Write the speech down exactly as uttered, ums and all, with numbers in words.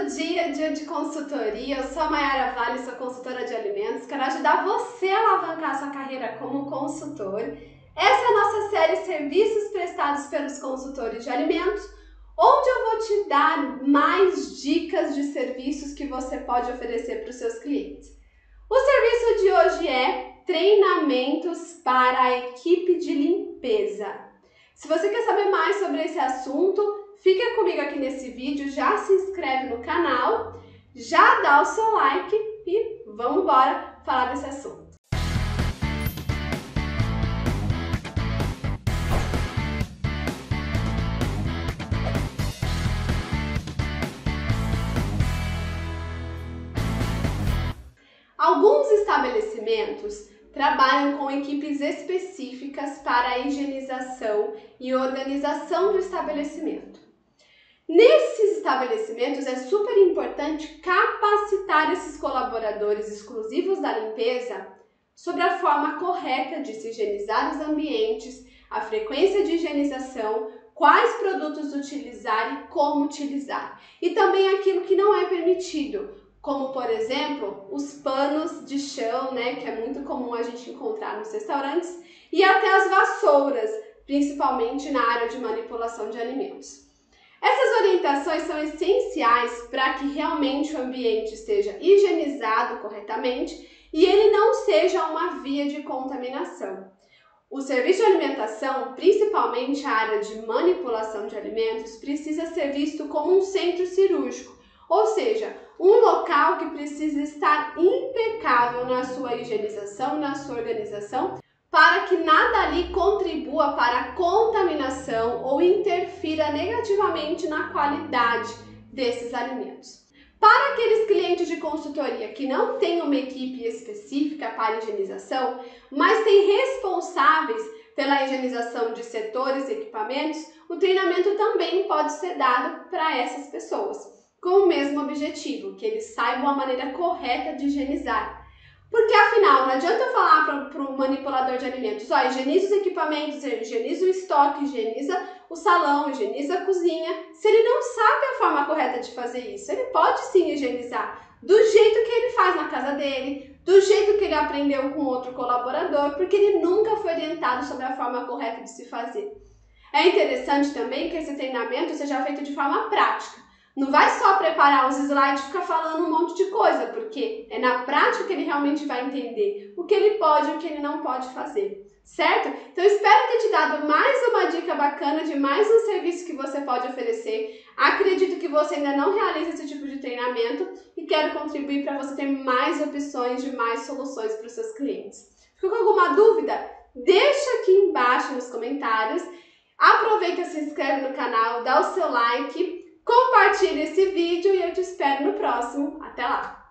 nosso dia, dia de consultoria. Eu sou a Mayara Vale, sou consultora de alimentos. Quero ajudar você a alavancar sua carreira como consultor. Essa é a nossa série Serviços Prestados pelos Consultores de Alimentos, onde eu vou te dar mais dicas de serviços que você pode oferecer para os seus clientes. O serviço de hoje é treinamentos para a equipe de limpeza. Se você quer saber mais sobre esse assunto, fica comigo aqui nesse vídeo, já se inscreve no canal, já dá o seu like e vamos embora falar desse assunto. Alguns estabelecimentos trabalham com equipes específicas para a higienização e organização do estabelecimento. Nesses estabelecimentos é super importante capacitar esses colaboradores exclusivos da limpeza sobre a forma correta de se higienizar os ambientes, a frequência de higienização, quais produtos utilizar e como utilizar. E também aquilo que não é permitido, como, por exemplo, os panos de chão, né, que é muito comum a gente encontrar nos restaurantes, e até as vassouras, principalmente na área de manipulação de alimentos. Essas orientações são essenciais para que realmente o ambiente esteja higienizado corretamente e ele não seja uma via de contaminação. O serviço de alimentação, principalmente a área de manipulação de alimentos, precisa ser visto como um centro cirúrgico, ou seja, um local que precisa estar impecável na sua higienização, na sua organização, para que nada ali contribua para a contaminação ou interfira negativamente na qualidade desses alimentos. Para aqueles clientes de consultoria que não têm uma equipe específica para higienização, mas têm responsáveis pela higienização de setores e equipamentos, o treinamento também pode ser dado para essas pessoas, com o mesmo objetivo, que eles saibam a maneira correta de higienizar. Porque afinal, não adianta eu falar para o manipulador de alimentos, ó, higieniza os equipamentos, higieniza o estoque, higieniza o salão, higieniza a cozinha, se ele não sabe a forma correta de fazer isso. Ele pode sim higienizar do jeito que ele faz na casa dele, do jeito que ele aprendeu com outro colaborador, porque ele nunca foi orientado sobre a forma correta de se fazer. É interessante também que esse treinamento seja feito de forma prática. Não vai só preparar os slides e ficar falando um monte de coisa, porque é na prática que ele realmente vai entender o que ele pode e o que ele não pode fazer, certo? Então, espero ter te dado mais uma dica bacana de mais um serviço que você pode oferecer. Acredito que você ainda não realiza esse tipo de treinamento e quero contribuir para você ter mais opções de mais soluções para os seus clientes. Ficou com alguma dúvida? Deixa aqui embaixo nos comentários. Aproveita, se inscreve no canal, dá o seu like, compartilhe esse vídeo e eu te espero no próximo. Até lá!